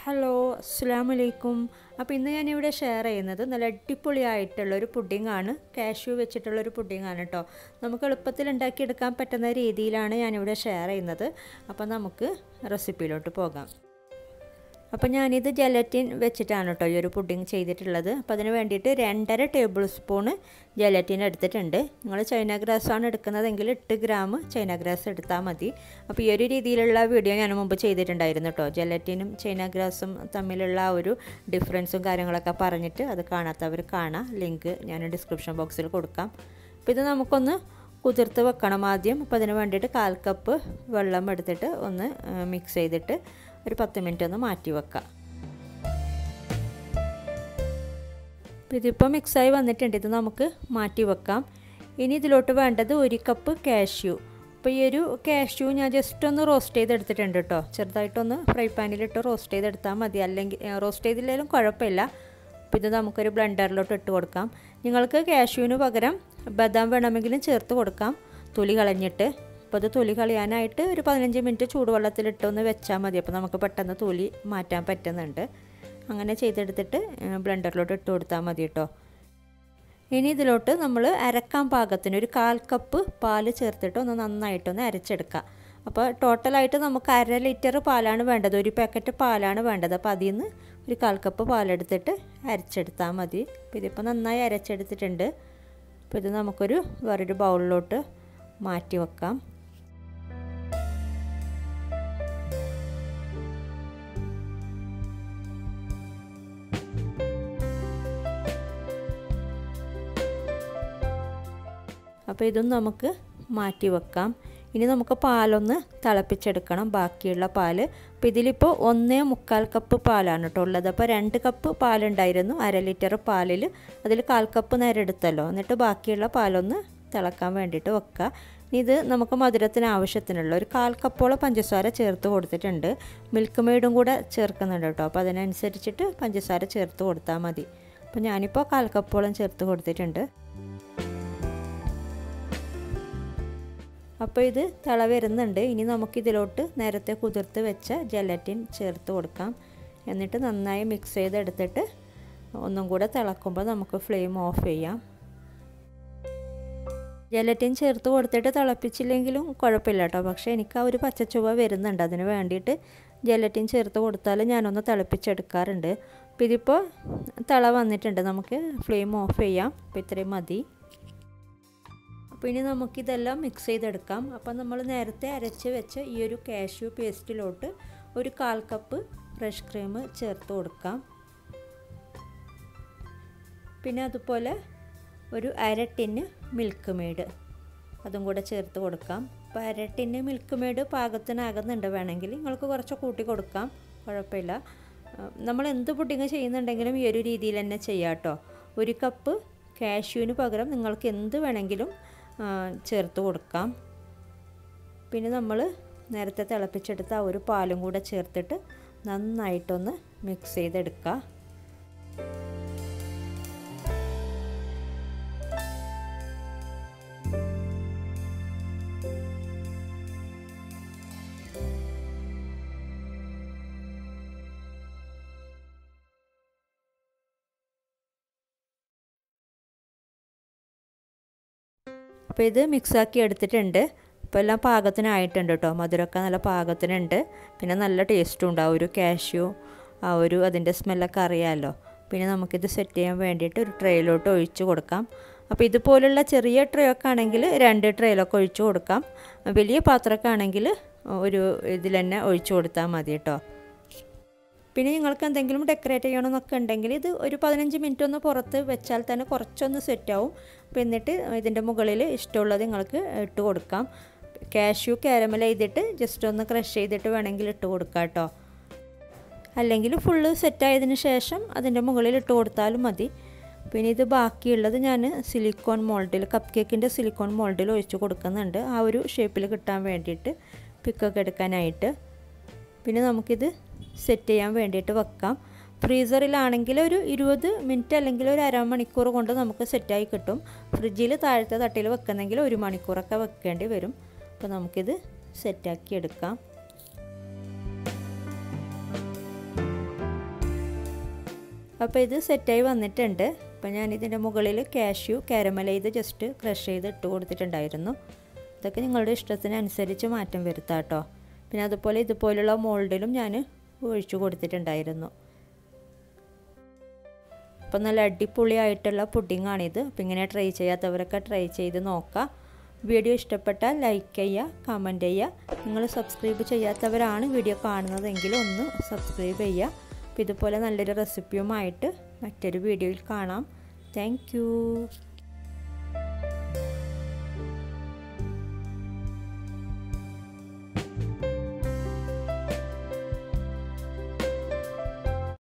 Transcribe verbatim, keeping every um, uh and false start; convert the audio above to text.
Hello അസ്സലാമു അലൈക്കും. അപ്പോൾ ഇന്ന് ഞാനിവിടെ ഷെയർ ചെയ്യുന്നത് നല്ല അടിപൊളിയായിട്ടുള്ളൊരു പുഡിങ്ങാണ്. കാഷ്യൂ വെച്ചിട്ടുള്ളൊരു പുഡിങ്ങാണ് കേട്ടോ. നമുക്ക് എളുപ്പത്തിൽ ഉണ്ടാക്കിയെടുക്കാൻ പറ്റുന്ന രീതിയിലാണ് ഞാനിവിടെ ഷെയർ ചെയ്യുന്നത്. അപ്പോൾ നമുക്ക് റെസിപ്പിയിലോട്ട് പോകാം. അപ്പോൾ ഞാനിത് ജെലറ്റിൻ വെച്ചിട്ടാണ് കേട്ടോ ഈ ഒരു പുഡിങ് ചെയ്തിട്ടുള്ളത്. അപ്പോൾ അതിന് വേണ്ടിയിട്ട് രണ്ടര ടേബിൾ സ്പൂണ് ജെലറ്റിൻ എടുത്തിട്ടുണ്ട്. നിങ്ങൾ ചൈന ഗ്രാസാണ് എടുക്കുന്നതെങ്കിൽ എട്ട് ഗ്രാം ചൈന ഗ്രാസ് എടുത്താൽ മതി. അപ്പോൾ ഈ ഒരു രീതിയിലുള്ള വീഡിയോ ഞാൻ മുമ്പ് ചെയ്തിട്ടുണ്ടായിരുന്നു കേട്ടോ. ജെലറ്റിനും ചൈന ഗ്രാസും തമ്മിലുള്ള ആ ഒരു ഡിഫറൻസും കാര്യങ്ങളൊക്കെ പറഞ്ഞിട്ട് അത് കാണാത്തവർ കാണാം. ലിങ്ക് ഞാൻ ഡിസ്ക്രിപ്ഷൻ ബോക്സിൽ കൊടുക്കാം. അപ്പോൾ ഇത് നമുക്കൊന്ന് കുതിർത്ത് വെക്കണം ആദ്യം. അപ്പോൾ അതിന് വേണ്ടിയിട്ട് കാൽ കപ്പ് വെള്ളം എടുത്തിട്ട് ഒന്ന് മിക്സ് ചെയ്തിട്ട് ഒരു പത്ത് മിനിറ്റ് ഒന്ന് മാറ്റി വെക്കാം. അപ്പോൾ ഇതിപ്പോൾ മിക്സായി വന്നിട്ടുണ്ട്. ഇത് നമുക്ക് മാറ്റി വെക്കാം. ഇനി ഇതിലോട്ട് വേണ്ടത് ഒരു കപ്പ് കാഷ്യൂ. അപ്പോൾ ഈ ഒരു കാഷ്യൂ ഞാൻ ജസ്റ്റ് ഒന്ന് റോസ്റ്റ് ചെയ്തെടുത്തിട്ടുണ്ട് കേട്ടോ. ചെറുതായിട്ടൊന്ന് ഫ്രൈ പാനിലിട്ട് റോസ്റ്റ് ചെയ്തെടുത്താൽ മതി. അല്ലെങ്കിൽ റോസ്റ്റ് ചെയ്തില്ലെങ്കിലും കുഴപ്പമില്ല. അപ്പോൾ ഇത് നമുക്കൊരു ബ്ലെൻഡറിലോട്ട് ഇട്ട് കൊടുക്കാം. നിങ്ങൾക്ക് കാഷ്യൂവിന് പകരം ബദാം വേണമെങ്കിലും ചേർത്ത് കൊടുക്കാം, തൊലി കളഞ്ഞിട്ട്. അപ്പോൾ അത് തൊലി കളയാനായിട്ട് ഒരു പതിനഞ്ച് മിനിറ്റ് ചൂടുവെള്ളത്തിലിട്ടൊന്ന് വെച്ചാൽ മതി. അപ്പോൾ നമുക്ക് പെട്ടെന്ന് തൊലി മാറ്റാൻ പറ്റുന്നുണ്ട്. അങ്ങനെ ചെയ്തെടുത്തിട്ട് ബ്ലെൻഡറിലോട്ട് ഇട്ട് കൊടുത്താൽ മതി കേട്ടോ. ഇനി ഇതിലോട്ട് നമ്മൾ അരക്കാൻ പാകത്തിന് ഒരു കാൽ കപ്പ് പാൽ ചേർത്തിട്ട് ഒന്ന് നന്നായിട്ടൊന്ന് അരച്ചെടുക്കാം. അപ്പോൾ ടോട്ടലായിട്ട് നമുക്ക് അര ലിറ്റർ പാലാണ് വേണ്ടത്. ഒരു പാക്കറ്റ് പാലാണ് വേണ്ടത്. അപ്പോൾ അതിൽ നിന്ന് ഒരു കാൽ കപ്പ് പാലെടുത്തിട്ട് അരച്ചെടുത്താൽ മതി. അപ്പോൾ ഇതിപ്പോൾ നന്നായി അരച്ചെടുത്തിട്ടുണ്ട്. അപ്പോൾ ഇത് നമുക്കൊരു വേറൊരു ബൗളിലോട്ട് മാറ്റി വെക്കാം. അപ്പോൾ ഇതും നമുക്ക് മാറ്റി വെക്കാം. ഇനി നമുക്ക് പാലൊന്ന് തിളപ്പിച്ചെടുക്കണം, ബാക്കിയുള്ള പാൽ. അപ്പോൾ ഇതിലിപ്പോൾ ഒന്നേ മുക്കാൽ കപ്പ് പാലാണ് കേട്ടോ ഉള്ളത്. അപ്പോൾ രണ്ട് കപ്പ് പാലുണ്ടായിരുന്നു അര ലിറ്റർ പാലിൽ. അതിൽ കാൽ കപ്പ് നേരം എടുത്തല്ലോ. എന്നിട്ട് ബാക്കിയുള്ള പാലൊന്ന് തിളക്കാൻ വേണ്ടിയിട്ട് വെക്കുക. ഇത് നമുക്ക് മധുരത്തിന് ആവശ്യത്തിനുള്ള ഒരു കാൽ കപ്പോളം പഞ്ചസാര ചേർത്ത് കൊടുത്തിട്ടുണ്ട്. മിൽക്ക് മെയ്ഡും കൂടെ ചേർക്കുന്നുണ്ട് കേട്ടോ. അപ്പോൾ അതിനനുസരിച്ചിട്ട് പഞ്ചസാര ചേർത്ത് കൊടുത്താൽ മതി. അപ്പോൾ ഞാനിപ്പോൾ കാൽ കപ്പോളം ചേർത്ത് കൊടുത്തിട്ടുണ്ട്. അപ്പോൾ ഇത് തിള വരുന്നുണ്ട്. ഇനി നമുക്കിതിലോട്ട് നേരത്തെ കുതിർത്ത് വെച്ച ജെലറ്റിൻ ചേർത്ത് കൊടുക്കാം. എന്നിട്ട് നന്നായി മിക്സ് ചെയ്തെടുത്തിട്ട് ഒന്നും കൂടെ തിളക്കുമ്പോൾ നമുക്ക് ഫ്ലെയിം ഓഫ് ചെയ്യാം. ജെലറ്റിൻ ചേർത്ത് കൊടുത്തിട്ട് തിളപ്പിച്ചില്ലെങ്കിലും കുഴപ്പമില്ല കേട്ടോ. പക്ഷേ എനിക്ക് ആ ഒരു പച്ചച്ചുവ വരുന്നുണ്ട്. അതിന് വേണ്ടിയിട്ട് ജെലറ്റിൻ ചേർത്ത് കൊടുത്താൽ ഞാനൊന്ന് തിളപ്പിച്ചെടുക്കാറുണ്ട്. അപ്പോൾ ഇതിപ്പോൾ തിള വന്നിട്ടുണ്ട്. നമുക്ക് ഫ്ലെയിം ഓഫ് ചെയ്യാം. അപ്പോൾ ഇത്രയും മതി. അപ്പോൾ ഇനി നമുക്കിതെല്ലാം മിക്സ് ചെയ്തെടുക്കാം. അപ്പോൾ നമ്മൾ നേരത്തെ അരച്ച് വെച്ച ഈ ഒരു കാഷ്യൂ പേസ്റ്റിലോട്ട് ഒരു കാൽ കപ്പ് ഫ്രഷ് ക്രീം ചേർത്ത് കൊടുക്കാം. പിന്നെ അതുപോലെ ഒരു അര ടിന്ന് മിൽക്ക് മെയ്ഡ് അതും കൂടെ ചേർത്ത് കൊടുക്കാം. അപ്പോൾ അര ടിന്ന് മിൽക്ക് മെയ്ഡ് പാകത്തിനാകുന്നുണ്ട്. വേണമെങ്കിൽ നിങ്ങൾക്ക് കുറച്ച് കൂട്ടി കൊടുക്കാം, കുഴപ്പമില്ല. നമ്മൾ എന്ത് പുഡിങ് ചെയ്യുന്നുണ്ടെങ്കിലും ഈ ഒരു രീതിയിൽ തന്നെ ചെയ്യാം കേട്ടോ. ഒരു കപ്പ് കാഷ്യൂവിന് പകരം നിങ്ങൾക്ക് എന്ത് വേണമെങ്കിലും ചേർത്ത് കൊടുക്കാം. പിന്നെ നമ്മൾ നേരത്തെ തിളപ്പിച്ചെടുത്ത ആ ഒരു പാലും കൂടെ ചേർത്തിട്ട് നന്നായിട്ടൊന്ന് മിക്സ് ചെയ്തെടുക്കുക. അപ്പോൾ ഇത് മിക്സാക്കി എടുത്തിട്ടുണ്ട്. ഇപ്പോൾ എല്ലാം പാകത്തിനായിട്ടുണ്ട് കേട്ടോ. മധുരമൊക്കെ നല്ല പാകത്തിനുണ്ട്. പിന്നെ നല്ല ടേസ്റ്റും ഉണ്ട്. ആ ഒരു കാഷ്യൂ ആ ഒരു അതിൻ്റെ സ്മെല്ലൊക്കെ അറിയാമല്ലോ. പിന്നെ നമുക്കിത് സെറ്റ് ചെയ്യാൻ വേണ്ടിയിട്ട് ഒരു ട്രേയിലോട്ട് ഒഴിച്ച് കൊടുക്കാം. അപ്പോൾ ഇതുപോലുള്ള ചെറിയ ട്രേ ഒക്കെ ആണെങ്കിൽ രണ്ട് ട്രേയിലൊക്കെ ഒഴിച്ച് കൊടുക്കാം. വലിയ പാത്രമൊക്കെ ആണെങ്കിൽ ഒരു ഇതിൽ തന്നെ ഒഴിച്ച് കൊടുത്താൽ മതി കേട്ടോ. പിന്നെ നിങ്ങൾക്ക് എന്തെങ്കിലും ഡെക്കറേറ്റ് ചെയ്യണമെന്നൊക്കെ ഉണ്ടെങ്കിൽ ഇത് ഒരു പതിനഞ്ച് മിനിറ്റ് ഒന്ന് പുറത്ത് വെച്ചാൽ തന്നെ കുറച്ചൊന്ന് സെറ്റാവും. അപ്പോൾ എന്നിട്ട് ഇതിൻ്റെ മുകളിൽ ഇഷ്ടമുള്ളത് നിങ്ങൾക്ക് ഇട്ട് കൊടുക്കാം. കാഷ്യൂ കാരമൽ ചെയ്തിട്ട് ജസ്റ്റ് ഒന്ന് ക്രഷ് ചെയ്തിട്ട് വേണമെങ്കിൽ ഇട്ട് കൊടുക്കാം കേട്ടോ. അല്ലെങ്കിൽ ഫുള്ള് സെറ്റായതിന് ശേഷം അതിൻ്റെ മുകളിൽ ഇട്ട് കൊടുത്താലും മതി. പിന്നെ ഇത് ബാക്കിയുള്ളത് ഞാൻ സിലിക്കോൺ മോൾഡിൽ കപ്പ് കേക്കിൻ്റെ സിലിക്കോൺ മോൾഡിൽ ഒഴിച്ച് കൊടുക്കുന്നുണ്ട്, ആ ഒരു ഷേപ്പിൽ കിട്ടാൻ വേണ്ടിയിട്ട്, പിക്കൊക്കെ എടുക്കാനായിട്ട്. പിന്നെ നമുക്കിത് സെറ്റ് ചെയ്യാൻ വേണ്ടിയിട്ട് വെക്കാം. ഫ്രീസറിലാണെങ്കിൽ ഒരു ഇരുപത് മിനിറ്റ് അല്ലെങ്കിൽ ഒരു അരമണിക്കൂർ കൊണ്ട് നമുക്ക് സെറ്റായി കിട്ടും. ഫ്രിഡ്ജിൽ താഴത്തെ തട്ടിൽ വെക്കുന്നെങ്കിൽ ഒരു മണിക്കൂറൊക്കെ വെക്കേണ്ടി വരും. അപ്പോൾ നമുക്കിത് സെറ്റാക്കി എടുക്കാം. അപ്പോൾ ഇത് സെറ്റായി വന്നിട്ടുണ്ട്. അപ്പോൾ ഞാനിതിൻ്റെ മുകളിൽ കാഷ്യൂ കാരമൽ ചെയ്ത് ജസ്റ്റ് ക്രഷ് ചെയ്ത് ഇട്ട് കൊടുത്തിട്ടുണ്ടായിരുന്നു. ഇതൊക്കെ നിങ്ങളുടെ ഇഷ്ടത്തിനനുസരിച്ച് മാറ്റം വരുത്താം കേട്ടോ. പിന്നെ അതുപോലെ ഇതുപോലുള്ള മോൾഡിലും ഞാൻ ഒഴിച്ചു കൊടുത്തിട്ടുണ്ടായിരുന്നു. അപ്പോൾ നല്ല അടിപൊളിയായിട്ടുള്ള പുഡിങ്ങാണിത്. അപ്പോൾ ഇങ്ങനെ ട്രൈ ചെയ്യാത്തവരൊക്കെ ട്രൈ ചെയ്ത് നോക്കാം. വീഡിയോ ഇഷ്ടപ്പെട്ടാൽ ലൈക്ക് ചെയ്യുക, കമൻറ്റ് ചെയ്യുക. നിങ്ങൾ സബ്സ്ക്രൈബ് ചെയ്യാത്തവരാണ് വീഡിയോ കാണുന്നതെങ്കിൽ ഒന്ന് സബ്സ്ക്രൈബ് ചെയ്യുക. അപ്പോൾ ഇതുപോലെ നല്ലൊരു റെസിപ്പിയുമായിട്ട് മറ്റൊരു വീഡിയോയിൽ കാണാം. Thank U.